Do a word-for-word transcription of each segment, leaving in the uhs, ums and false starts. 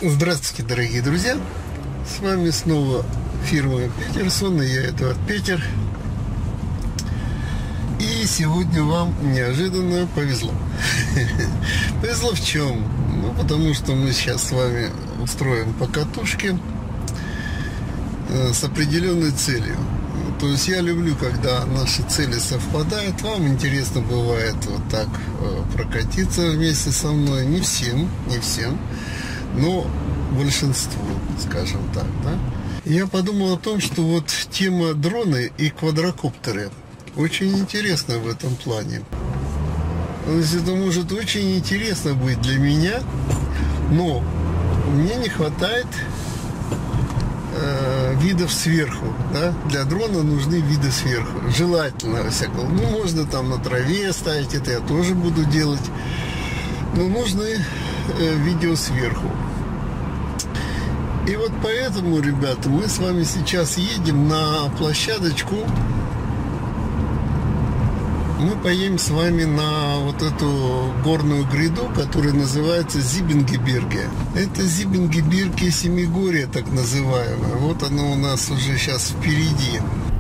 Здравствуйте, дорогие друзья! С вами снова фирма Петерсон, и я Эдуард Петер. И сегодня вам неожиданно повезло. Повезло в чем? Ну, потому что мы сейчас с вами устроим покатушки с определенной целью. То есть я люблю, когда наши цели совпадают. Вам интересно бывает вот так прокатиться вместе со мной. Не всем, не всем, но большинству, скажем так, да? Я подумал о том, что вот тема дроны и квадрокоптеры очень интересна в этом плане. То есть это может очень интересно быть для меня, но мне не хватает э, видов сверху, да? Для дрона нужны виды сверху, желательно всякого. Ну, можно там на траве ставить, это я тоже буду делать, но нужны э, видео сверху. И вот поэтому, ребята, мы с вами сейчас едем на площадочку. Мы поедем с вами на вот эту горную гряду, которая называется Зибингеберге. Это Зибингеберге Семигорье, так называемое. Вот оно у нас уже сейчас впереди.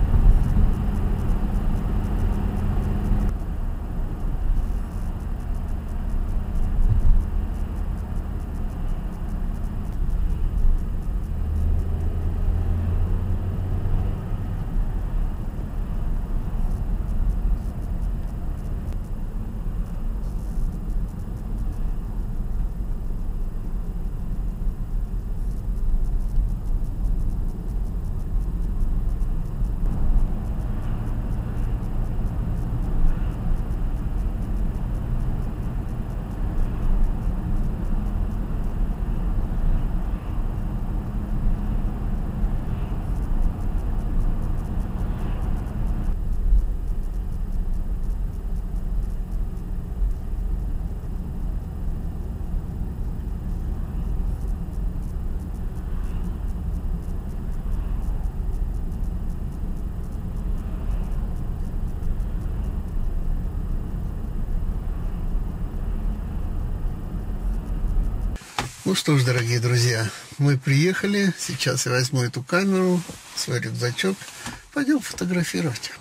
Ну что ж, дорогие друзья, мы приехали. Сейчас я возьму эту камеру, свой рюкзачок. Пойдем фотографировать.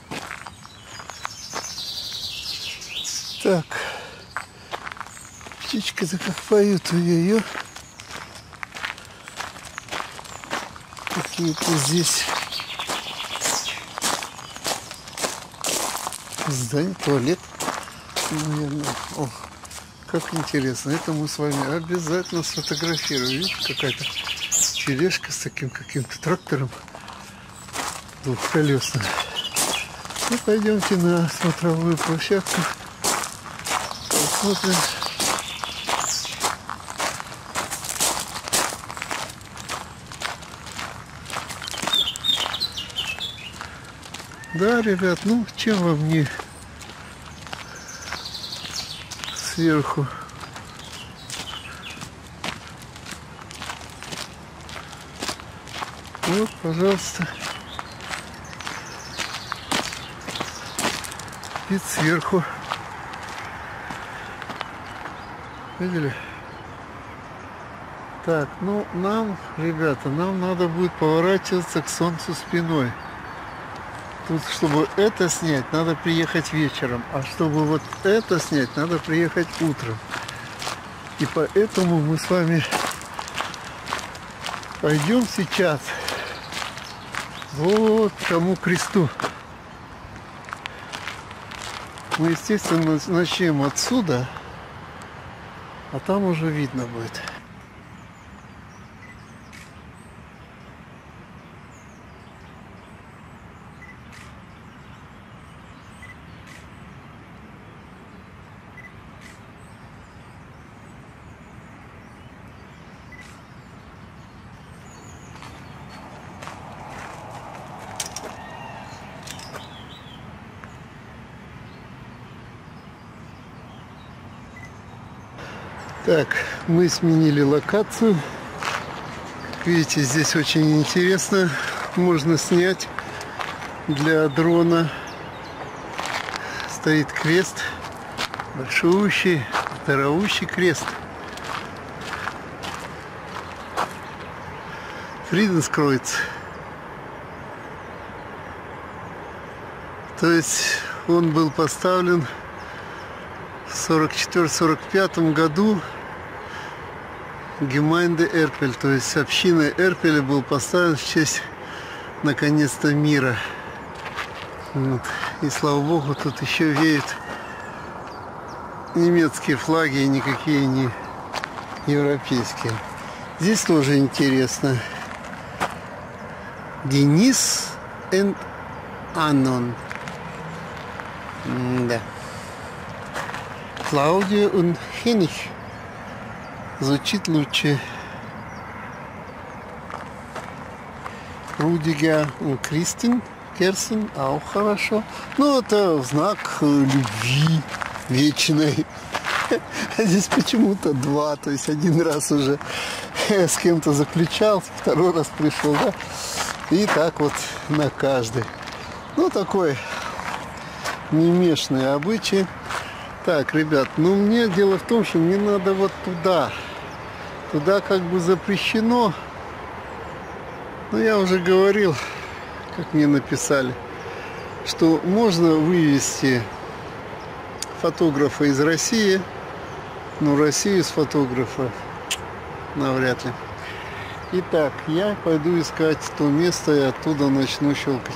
Так. Птичка-то как поют, ой-ой-ой. Какие-то здесь здание, туалет, наверное. О. Как интересно. Это мы с вами обязательно сфотографируем. Видите, какая-то тележка с таким каким-то трактором двухколесным. И пойдемте на смотровую площадку. Посмотрим. Да, ребят, ну чем вам не сверху. Вот, пожалуйста. Вид сверху. Видели? Так, ну нам, ребята, нам надо будет поворачиваться к солнцу спиной. Тут, чтобы это снять, надо приехать вечером. А чтобы вот это снять, надо приехать утром. И поэтому мы с вами пойдем сейчас вот к тому кресту. Мы, естественно, начнем отсюда, а там уже видно будет. Так, мы сменили локацию. Как видите, здесь очень интересно. Можно снять для дрона. Стоит крест. Большущий, здоровущий крест. Фриденскройц. То есть он был поставлен в сорок четвёртом — сорок пятом году Гемайнде Эрпель, то есть община Эрпеля, был поставлен в честь наконец-то мира. Вот. И слава богу, тут еще веют немецкие флаги, никакие не европейские. Здесь тоже интересно. Денис и Аннон. Да. Клаудия и Хенних. Звучит лучше. Рудигер и Кристин Керсен, auch хорошо. Ну, это знак любви вечной. А здесь почему-то два. То есть один раз уже с кем-то заключался, второй раз пришел, да? И так вот на каждый. Ну, такой немешный обычай. Так, ребят, ну мне дело в том, что мне надо вот туда. Туда как бы запрещено. Но я уже говорил, как мне написали, что можно вывести фотографа из России, но Россию с фотографа навряд ли. Итак, я пойду искать то место и оттуда начну щелкать.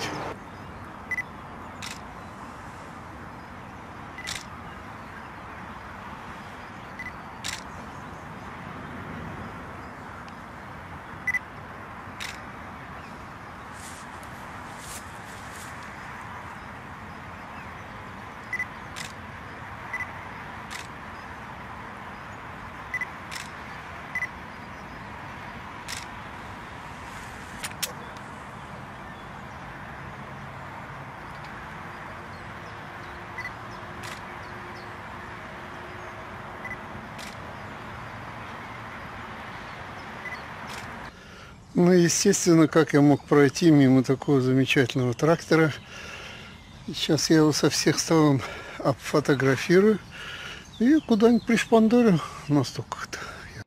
Ну, естественно, как я мог пройти мимо такого замечательного трактора. Сейчас я его со всех сторон обфотографирую и куда-нибудь пришпандорю настолько-то.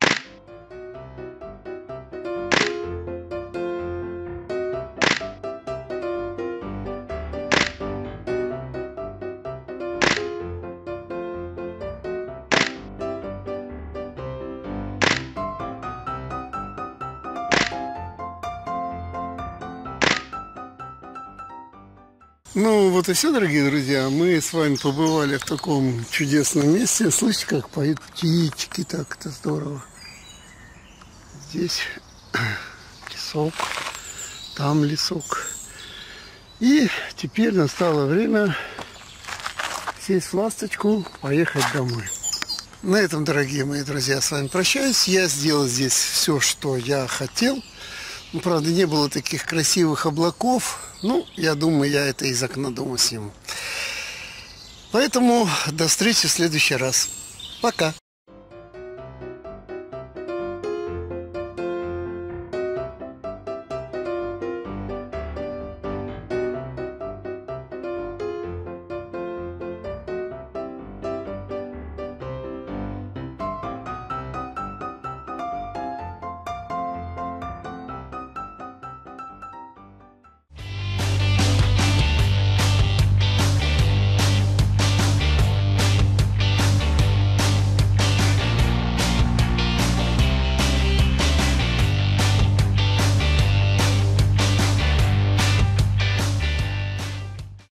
Ну вот и все, дорогие друзья. Мы с вами побывали в таком чудесном месте. Слышите, как поют птички, так это здорово. Здесь лесок, там лесок. И теперь настало время сесть в ласточку, поехать домой. На этом, дорогие мои друзья, с вами прощаюсь. Я сделал здесь все, что я хотел. Ну, правда, не было таких красивых облаков. Ну, я думаю, я это из окна дома сниму. Поэтому до встречи в следующий раз. Пока.